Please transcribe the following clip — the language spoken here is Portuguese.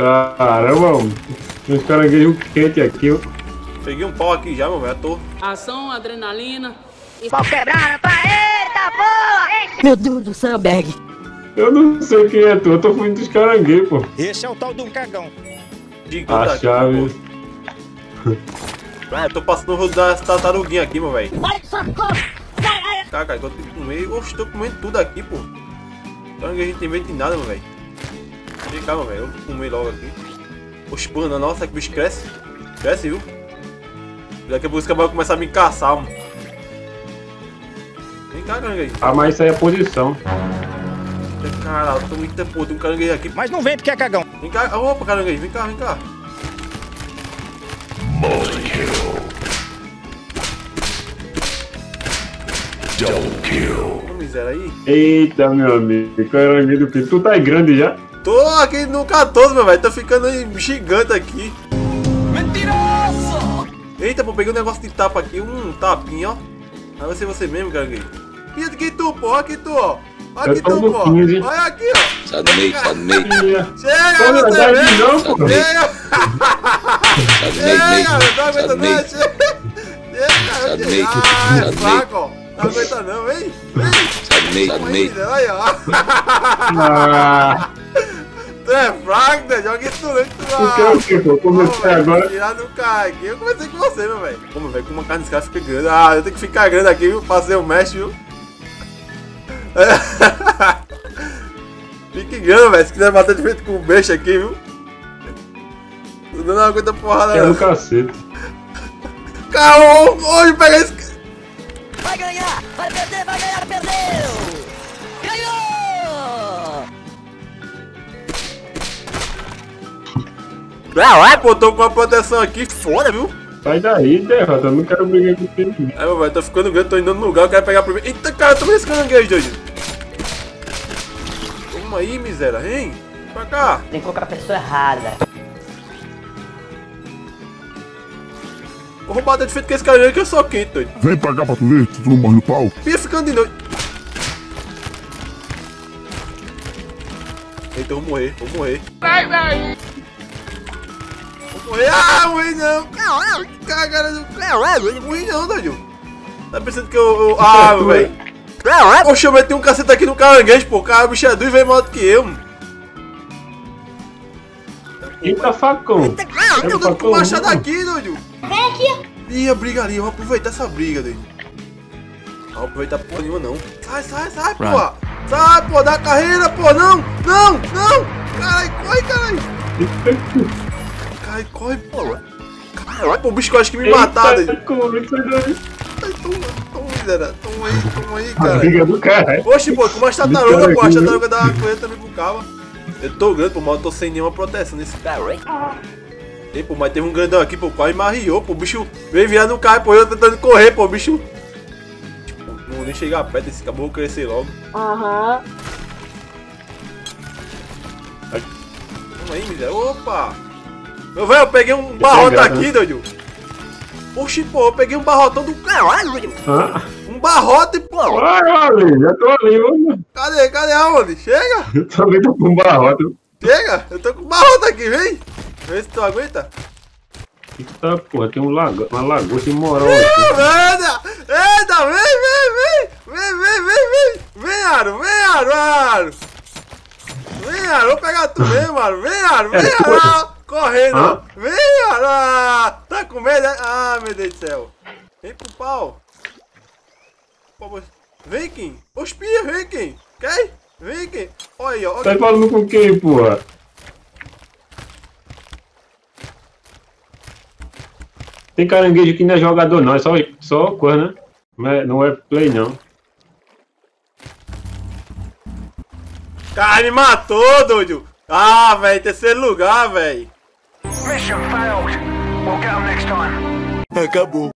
Caramba, mano. Tem uns caranguejos quentes aqui, ó. Peguei um pau aqui já, meu velho. Tô. Ação, adrenalina. Pau quebrando pra eita porra! Meu Deus do céu, Berg. Eu não sei quem é tu, eu tô fugindo dos caranguejos, pô. Esse é o tal do cagão. A chave. Eu tô passando o rodo das tartaruguinhas aqui, meu velho. Olha que socorro! Cara, eu tenho que comer. Oxe, tô comendo tudo aqui, pô. Caranguejo não tem medo de nada, meu velho. Vem cá, meu velho. Eu vou comer logo aqui. Oxe, banana, nossa, que bicho cresce. Cresce, viu? Daqui a pouco esse cabelo vai começar a me caçar, mano. Vem cá, caranguejo. Ah, mas isso aí é posição. Caralho, tô muito tempo, tem um caranguejo aqui. Mas não vem porque é cagão. Vem cá, opa, caranguejo, vem cá, vem cá. Double kill. Ô, miséria aí. Eita, meu amigo. Caranguejo do que? Tu tá grande já? Tô aqui no 14, meu velho. Tô ficando gigante aqui. Mentiroso! Eita, pô, peguei um negócio de tapa aqui. Um tapinha, ó. Aí vai ser você mesmo, caranguejo. Ih, aqui tu, pô. Aqui tu, ó. Aqui Eu tô tu, no pô. 15. Olha aqui, ó. Sai do meio, sai do meio. Chega, Não, você mesmo. não, pô. Chega. Sai do meio, Chega, meio. não aguenta Sai do não. meio. Chega, Sai do meio. ah, Sai é do meio. fraco, ó. Não aguenta não, vem. Vem. Sai do meio, sai do meio. Aí, ó. Ah, Tu é fraco, né? Joga isso no leite, tu tu quer o quê, pô? Comecei agora. Tirar no cara aqui. Eu comecei com você, meu velho. Pô, meu velho, como uma carne desse cara fica grande. Ah, eu tenho que ficar grande aqui, viu? Pra ser o mestre, viu? Fique grande, velho. Se quiser bater de frente com o beijo aqui, viu? Não dá aguenta porrada, É não. do cacete. Calma, hoje pega esse. Vai ganhar! Vai perder, vai ganhar, perdeu! Ganhou! Ah, pô, tô com a proteção aqui fora, viu? Sai daí, derrota. Eu não quero brigar com ninguém. Aí, meu velho, tô ficando grande, tô indo no lugar, eu quero pegar primeiro. Eita, cara, toma esse caranguejo, doido. Toma aí, miséria, hein? Vem pra cá. Tem que colocar a pessoa errada. Vou roubar de frente com esse caranguejo que eu sou quente, doido. Vem pra cá pra tu ver, tu não morre no pau. Pia ficando de noite. Eita, eu vou morrer, vou morrer. Vai, vai. Vou morrer. Ah, morri não. Cagada do... Morri não, doido. Tá pensando que eu... Ah, meu velho. Poxa, eu meti um cacete aqui no caranguejo, pô. Cara, o bicho é doido e veio maior do que eu, mano. Eita, facão. Eu tô dando com o machado aqui, doido. Vem aqui! Ih, a briga ali, eu vou aproveitar essa briga, doido. Não vou aproveitar porra nenhuma, não. Sai, sai, sai, porra. Sai, pô, dá carreira, pô. Não, não, não. Caralho, corre, caralho. Caralho, corre, porra. Caralho, pô, o bicho que eu acho que me matar, doido. Ai, toma, miséria. Toma aí, A cara. briga do caralho. Oxe, pô, com as tartarugas, pô. As tartarugas dá uma corrida também pro cabo. Eu tô grande, pô, mas eu tô sem nenhuma proteção nesse cara. Ei, pô, mas teve um grandão aqui, pô, quase me arriou, pô, o bicho veio virar no carro, pô, eu tentando correr, pô, o bicho... Tipo, não vou nem chegar perto, esse cabelo vou crescer logo. Aham. Vamos aí, miséria, opa! Meu velho, eu peguei um barrote aqui, doido. Oxi, pô, eu peguei um barrotão do caralho, doido. Ah, Um barrote, pô. ali, já tô ali, mano. Cadê aonde? Chega, Eu também tô com um barrote. chega, eu tô com um barrote aqui, vem. Vê se tu aguenta. Eita, porra, tem uma lagosta imoral aqui. Eita, eita, vem, Aro, Aro. Vem, Aro, vou pegar tu mesmo, Aro, vem, Aro, correndo, Hã? vem, Aro, tá com medo, né? Ah, meu Deus do céu, vem pro pau, vem, Kim, ospia, vem, Kim, quer? Vem, Kim, olha aí, ó, Tá falando com quem, porra? Tem caranguejo que não é jogador não, é só coisa, né? Não é play não. cara, me matou, doido, ah, velho, terceiro lugar, velho. Mission failed. We'll get them next time. Acabou.